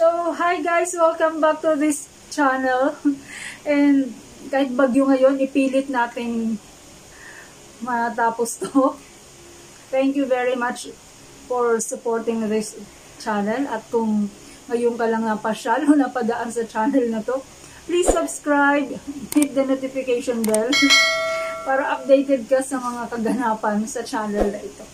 So, hi guys! Welcome back to this channel. And kahit bagyo ngayon, ipilit natin matapos to. Thank you very much for supporting this channel. At kung ngayon ka lang napasyal o napadaan sa channel na to, please subscribe, hit the notification bell para updated ka sa mga kaganapan sa channel na ito.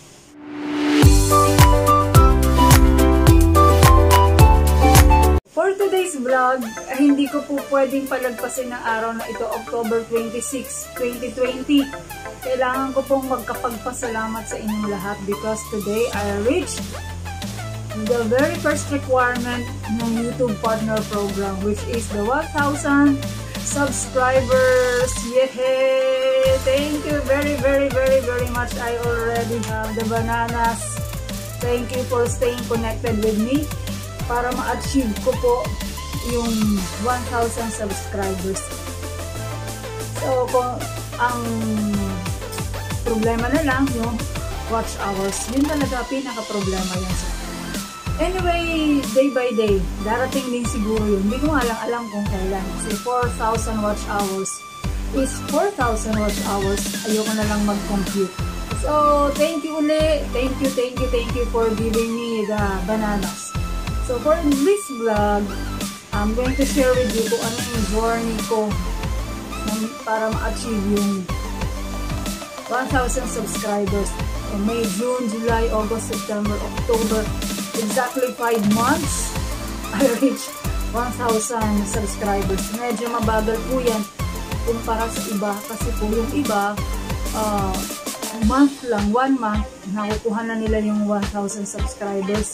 For today's vlog, hindi ko po pwedeng palagpasin ng araw na ito, October 26, 2020. Kailangan ko pong magkapagpasalamat sa inyong lahat because today I reached the very first requirement ng YouTube Partner Program, which is the 1,000 subscribers. Yay! Thank you very much. I already have the bananas. Thank you for staying connected with me para ma-achieve ko po yung 1,000 subscribers. So, kung ang problema na lang yung watch hours, yun talaga pinaka-problema yan sa akin. Anyway, day by day, darating din siguro yun. Hindi ko nga lang alam kung kailan. Kasi 4,000 watch hours is 4,000 watch hours. Ayoko na lang mag-compute. So, thank you uli. Thank you for giving me the bananas. So, for this vlog, I'm going to share with you kung ano yung journey ko para ma-achieve yung 1,000 subscribers. So, May, June, July, August, September, October, exactly 5 months, I reached 1,000 subscribers. Medyo mabagal po yan kumpara sa iba. Kasi po yung iba, month lang, 1 month, nakukuha na nila yung 1,000 subscribers.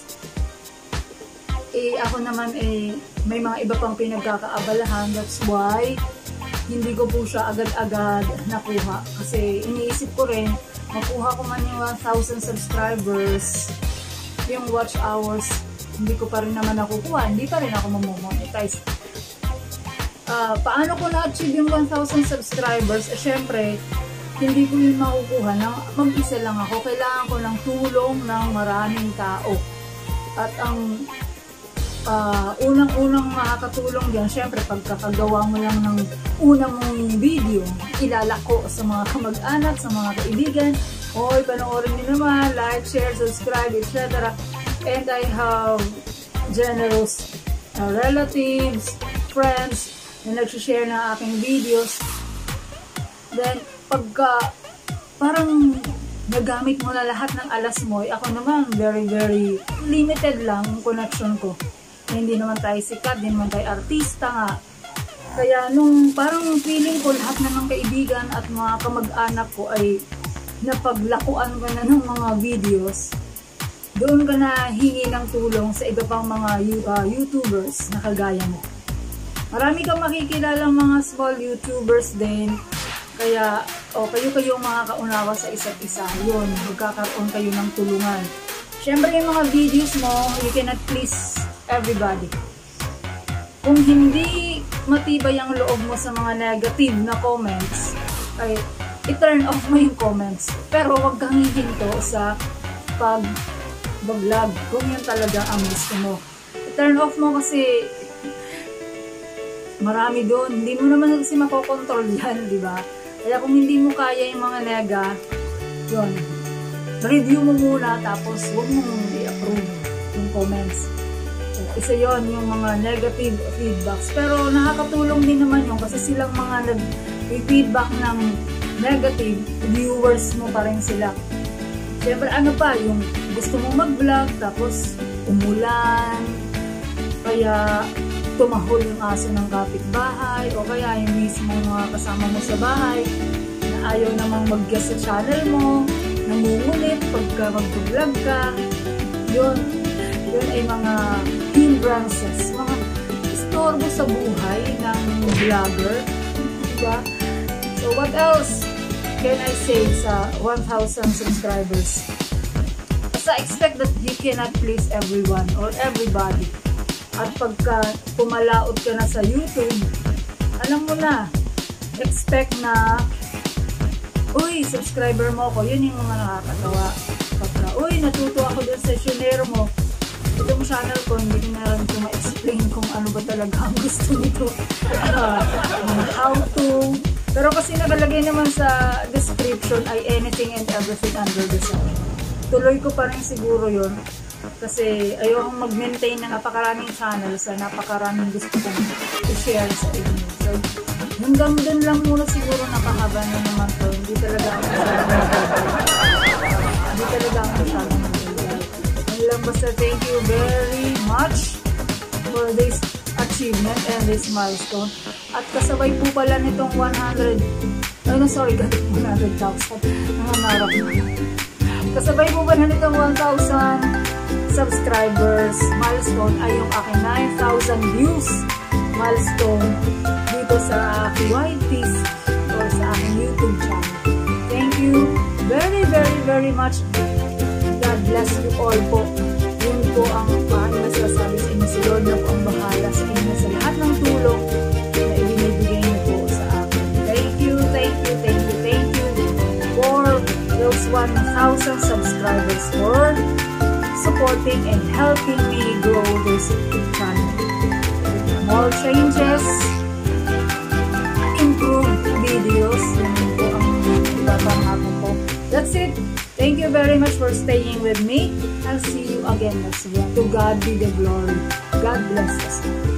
Ako naman may mga iba pang pinagkakaabalahan. That's why hindi ko po siya agad-agad nakuha. Kasi iniisip ko rin, makuha ko man yung 1,000 subscribers, yung watch hours, hindi ko pa rin naman nakukuha. Hindi pa rin ako mamonetize. Paano ko na-achieve yung 1,000 subscribers? Syempre, hindi ko yun makukuha. Mag-isa lang ako. Kailangan ko ng tulong ng maraming tao. At ang unang-unang makakatulong dyan, syempre pagkakagawa mo lang ng unang mong video, ilalako sa mga kamag-anak, sa mga kaibigan. Hoy, panoorin niyo naman, like, share, subscribe, etc. And I have generous relatives, friends na nagsishare ng aking videos. Then, pagka parang nagamit mo na lahat ng alas mo, ako naman very limited lang yung connection ko. Hindi naman tayo sikat, hindi naman tayo artista nga. Kaya nung parang feeling ko lahat na ng kaibigan at mga kamag-anak ko ay napaglakuan ka na ng mga videos, doon ka na hingi ng tulong sa iba pang mga YouTubers na kagaya mo. Marami kang makikilalang mga small YouTubers din. Kaya kayo mga kaunawa sa isa't isa. Yun, magkakaroon kayo ng tulungan. Siyempre yung mga videos mo, you cannot please everybody. Kung hindi matibay ang loob mo sa mga negative na comments, ay i-turn off mo yung comments. Pero huwag kang hihinto sa pag-vlog kung yun talaga ang gusto mo. I-turn off mo kasi marami doon. Hindi mo naman kasi makokontrol yan, di ba? Kaya kung hindi mo kaya yung mga nega, yun, review mo muna tapos huwag mong i-approve yung comments. Isa yon yung mga negative feedbacks. Pero nakakatulong din naman yun kasi silang mga nag-feedback ng negative, viewers mo pa rin sila. Siyempre ano pa, yung gusto mong mag-vlog tapos umulan, kaya tumahol yung aso ng kapitbahay, o kaya yung mismo mga kasama mo sa bahay na ayaw namang mag-guest sa channel mo, nangungulit pagka mag-vlog ka. Yun ay mga hindrances, mga istorbo sa buhay ng vlogger, diba? So what else can I say sa 1,000 subscribers? As I expect that you cannot please everyone or everybody. At pagka pumalaot ka na sa YouTube, alam mo na, expect na, uy, subscriber mo ako, yun yung mga nakakatawa. Pagka, uy, natuto ako dun sa sessionero mo, itong channel ko, hindi ko na rin ito ma-explain. ba talaga ang gusto nito? How to. Pero kasi nakalagay naman sa description ay anything and everything under the sun. Tuloy ko pa rin siguro yun. Kasi ayokong mag-maintain ng napakaraming channels sa napakaraming gusto kong i-share sa inyo. So, hanggang dun lang muna siguro nakahaba na naman to. Hindi talaga ako masyadong mag-enjoy. Lang basta thank you very much for this achievement and this milestone. At kasabay po pala nitong 100,000. Nangangarap na. Kasabay po pala nitong 1,000 subscribers milestone ay yung aking 9,000 views milestone dito sa YT's or sa aking YouTube channel. Thank you very, very, very much. God bless you all po. Yun po ang aking masasabi sa inyo. Si Lord na po ang bahala sa inyo sa lahat ng tulong na ibinibigay niyo po sa akin. Thank you, thank you, thank you, thank you for those 1,000 subscribers for supporting and helping me grow this channel. Small changes, improved videos, yun po ang ipapangako ko. That's it. Thank you very much for staying with me. I'll see you again next week. To God be the glory. God bless us.